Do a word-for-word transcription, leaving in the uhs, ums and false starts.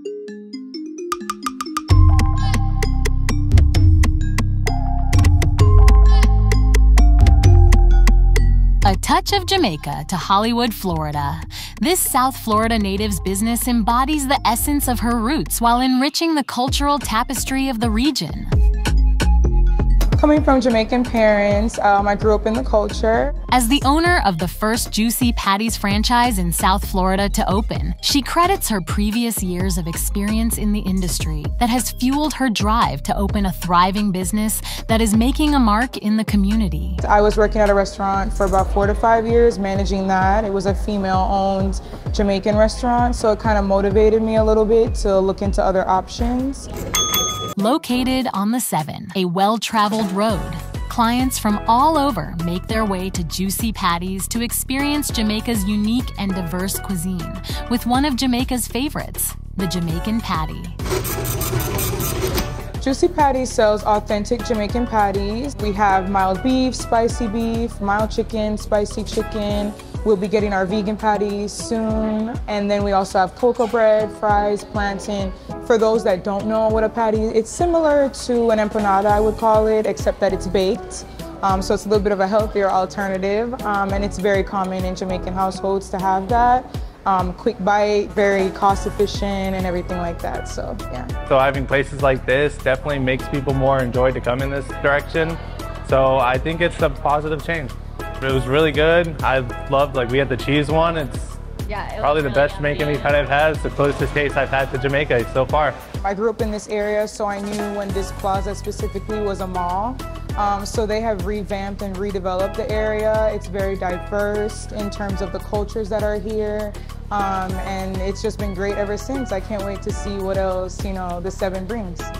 A touch of Jamaica to Hollywood, Florida. This South Florida native's business embodies the essence of her roots while enriching the cultural tapestry of the region. Coming from Jamaican parents, um, I grew up in the culture. As the owner of the first Juicy Patties franchise in South Florida to open, she credits her previous years of experience in the industry that has fueled her drive to open a thriving business that is making a mark in the community. I was working at a restaurant for about four to five years, managing that. It was a female-owned Jamaican restaurant, so it kind of motivated me a little bit to look into other options. Located on the Seven, a well-traveled road, clients from all over make their way to Juicy Patties to experience Jamaica's unique and diverse cuisine with one of Jamaica's favorites, the Jamaican patty. Juicy Patties sells authentic Jamaican patties. We have mild beef, spicy beef, mild chicken, spicy chicken. We'll be getting our vegan patties soon. And then we also have cocoa bread, fries, plantain. For those that don't know what a patty is, it's similar to an empanada, I would call it, except that it's baked. Um, so it's a little bit of a healthier alternative. Um, and it's very common in Jamaican households to have that. Um, quick bite, very cost efficient and everything like that, so yeah. So having places like this definitely makes people more enjoy to come in this direction. So I think it's a positive change. It was really good. I loved, like we had the cheese one. It's yeah, it probably the really best Jamaican we've had I've had. It's the closest taste I've had to Jamaica so far. I grew up in this area, so I knew when this plaza specifically was a mall. Um, so they have revamped and redeveloped the area. It's very diverse in terms of the cultures that are here. Um, and it's just been great ever since. I can't wait to see what else, you know, the Seven brings.